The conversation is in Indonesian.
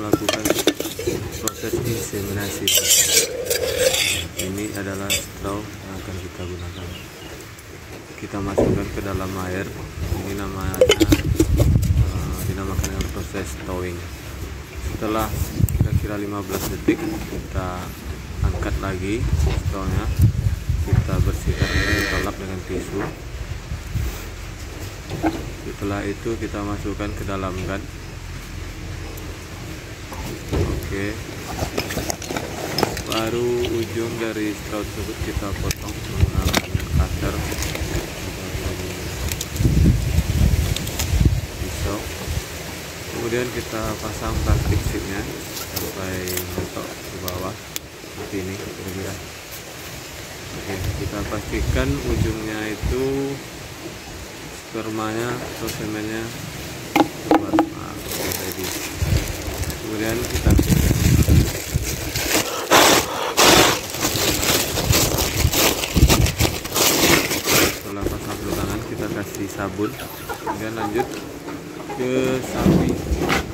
melakukan proses inseminasi. Ini adalah straw yang akan kita gunakan. Kita masukkan ke dalam air. Ini namanya dinamakan dengan proses towing. Setelah kira-kira 15 detik kita angkat lagi strawnya, kita bersihkan, kita lap dengan tisu. Setelah itu kita masukkan ke dalam gun. Oke, baru ujung dari straw tersebut kita potong menggunakan cutter pisau. Kemudian kita pasang plastik sheetnya sampai mentok ke bawah seperti ini kira-kira. Oke, kita pastikan ujungnya itu spermanya atau semennya keluar. Ready. Kemudian kita setelah pasang tangan kita kasih sabun, kemudian lanjut ke sapi.